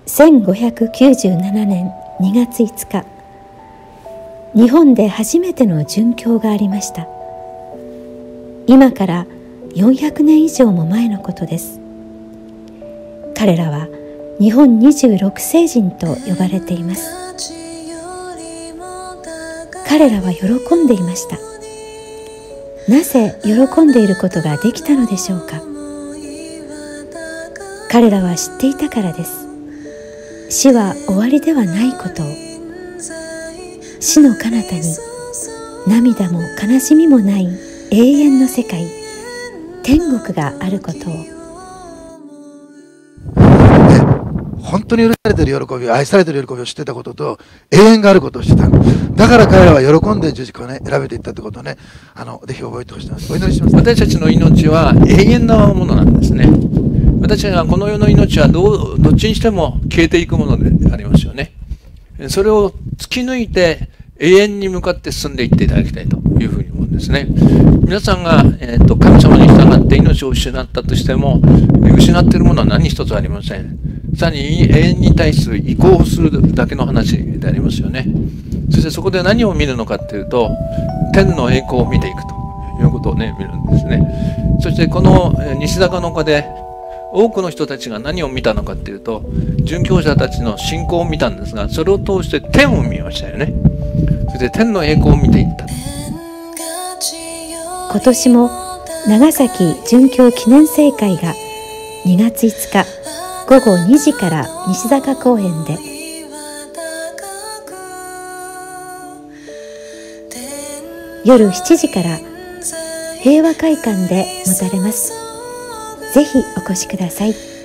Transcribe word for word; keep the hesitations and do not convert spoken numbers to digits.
せんごひゃくきゅうじゅうななねんにがついつか、日本で初めての殉教がありました。今からよんひゃくねん以上も前のことです。彼らは日本にじゅうろくせいじんと呼ばれています。彼らは喜んでいました。なぜ喜んでいることができたのでしょうか。彼らは知っていたからです。死は終わりではないことを、死の彼方に涙も悲しみもない永遠の世界、天国があることを。 本当に許されている喜び、愛されている喜びを知っていたことと、永遠があることを知ってた。だから彼らは喜んで十字架をね、選べていったということをね、あのぜひ覚えてほしいです。お祈りします。 私たちの命は永遠なものなんですね。私たちはこの世の命はどうどっちにしても消えていくものでありますよね。それを突き抜いて永遠に向かって進んでいっていただきたいというふうに思うんですね。皆さんが、えーと、神様に従って命を失ったとしても、失っているものは何一つありません。さらに永遠に対する移行するだけの話でありますよね。そしてそこで何を見るのかっていうと、天の栄光を見ていくということをね、見るんですね。そしてこの西坂の丘で多くの人たちが何を見たのかっていうと、殉教者たちの信仰を見たんですが、それを通して天を見ましたよね。そして天の栄光を見ていった。 今年も長崎殉教記念聖会がにがついつかごごにじから西坂公園で、夜しちじから平和会館で持たれます。ぜひお越しください。